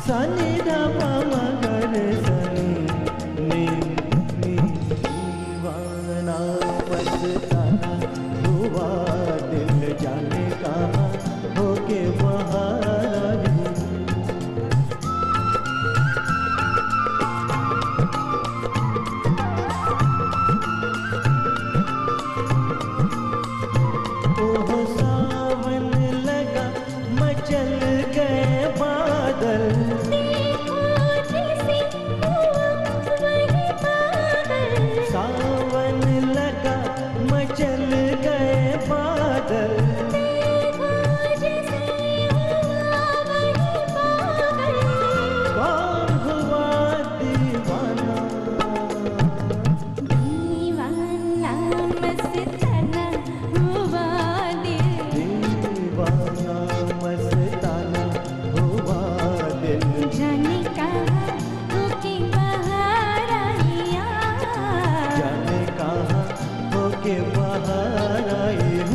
सनी धा पा मगर सनी नी नी दीवाना मस्ताना हुआ दिल जाने कहाँ होके बाहर आई। ओह सावन लगा मचल गए बादल, देखो जैसे हुआ वही पागल। सावन लगा मचल गए बादल, देखो जैसे हुआ वही पागल। कौन हुआ दीवाना, दीवाना मस्ताना हुआ दिल। दीवाना मस्ताना हुआ दिल, जाने कहाँ होके बाहर आया। जाने कहाँ होके बाहर आई हूँ।